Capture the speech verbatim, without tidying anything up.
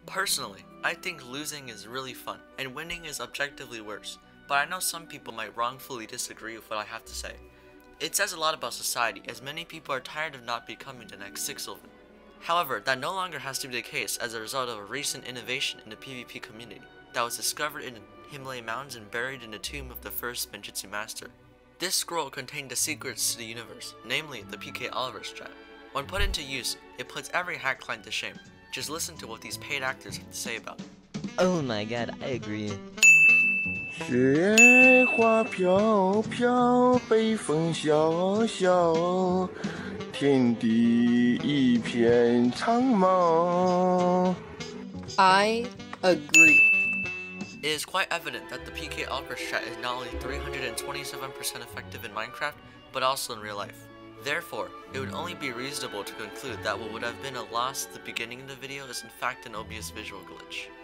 Personally, I think losing is really fun, and winning is objectively worse, but I know some people might wrongfully disagree with what I have to say. It says a lot about society, as many people are tired of not becoming the next Sixilvan. However, that no longer has to be the case as a result of a recent innovation in the PvP community that was discovered in the Himalayan mountains and buried in the tomb of the first Benjutsu master. This scroll contained the secrets to the universe, namely the P K Oliver strat. When put into use, it puts every hack client to shame. Just listen to what these paid actors have to say about it. Oh my god, I agree. 雪花飘飘，北风萧萧，天地一片苍茫。 I agree. It is quite evident that the P K Oliver strat is not only three hundred twenty-seven percent effective in Minecraft, but also in real life. Therefore, it would only be reasonable to conclude that what would have been a loss at the beginning of the video is in fact an obvious visual glitch.